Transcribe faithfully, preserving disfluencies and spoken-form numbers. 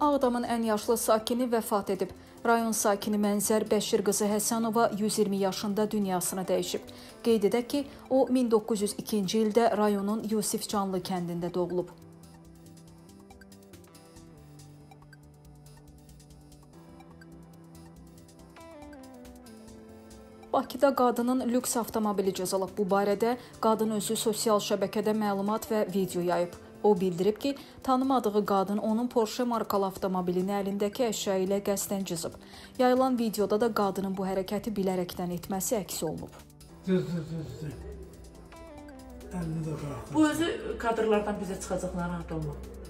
Ağdamın ən yaşlı sakini vəfat edib. Rayon sakini Mənzər Bəşir qızı Həsənova yüz iyirmi yaşında dünyasını dəyişib. Qeyd edək ki, o min doqquz yüz ikinci ildə rayonun Yusifcanlı kəndində doğulub. Bakıda qadının lüks avtomobili cızılıb. Bu barədə qadın özü sosial şəbəkədə məlumat və video yayıb. O bildirib ki, tanımadığı qadın onun Porsche markalı avtomobilini əlindəki əşya ilə qəsdən cızıb. Yayılan videoda da qadının bu hərəkəti bilərəkdən etməsi əks olunub. Düz, düz, düz, düz. əlini də bıraxdı. Bu özü kadrlardan bizə çıxacaq narahat olmaq.